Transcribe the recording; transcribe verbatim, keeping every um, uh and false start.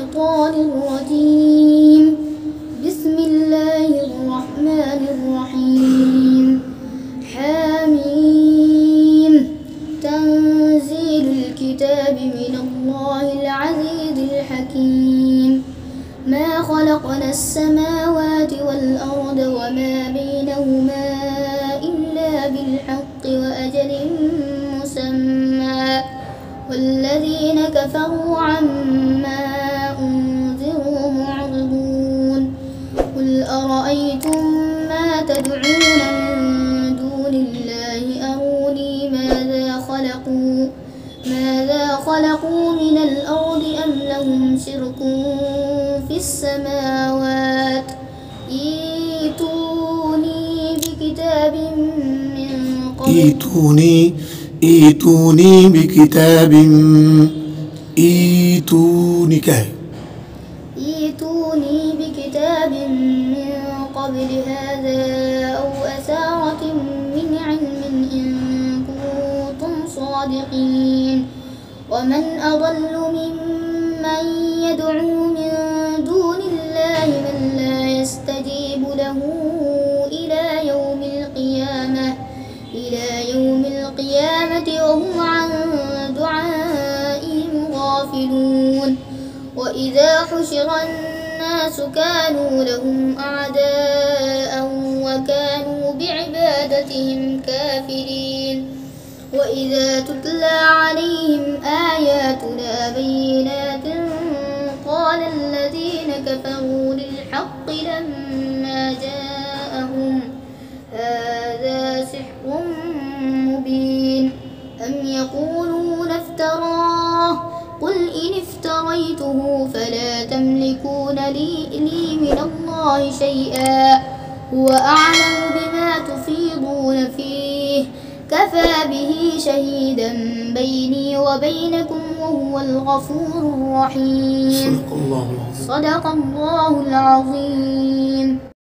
الشيطان الرجيم. بسم الله الرحمن الرحيم. حميم. تنزيل الكتاب من الله العزيز الحكيم. ما خلقنا السماوات والأرض وما بينهما إلا بالحق وأجل مسمى والذين كفروا عما أنذروا معرضون. قل أرأيتم ما تدعون من دون الله أروني ماذا خلقوا ماذا خلقوا من الأرض أم لهم شرك في السماوات ائتوني بكتاب من قبل ائتوني ائتوني بكتاب ائتوني كه ائتوني بكتاب من قبل هذا أو أثارة من علم إن كنتم صادقين. ومن أضل ممن يدعو من دون الله من لا يستجيب له إلى يوم القيامة إلى يوم القيامة وهم عن دعائهم غافلون. وإذا حشر الناس كانوا لهم أعداء وكانوا بعبادتهم كافرين. وإذا تتلى عليهم آياتنا بينات قال الذين كفروا للحق لما جاءهم هذا سحر مبين. أم يقولون افتراه قل إن افتريته فلا تملكون لي, لي من الله شيئا هو أعلم بما تفيضون فيه كفى به شهيدا بيني وبينكم وهو الغفور الرحيم. صدق الله العظيم. صدق الله العظيم.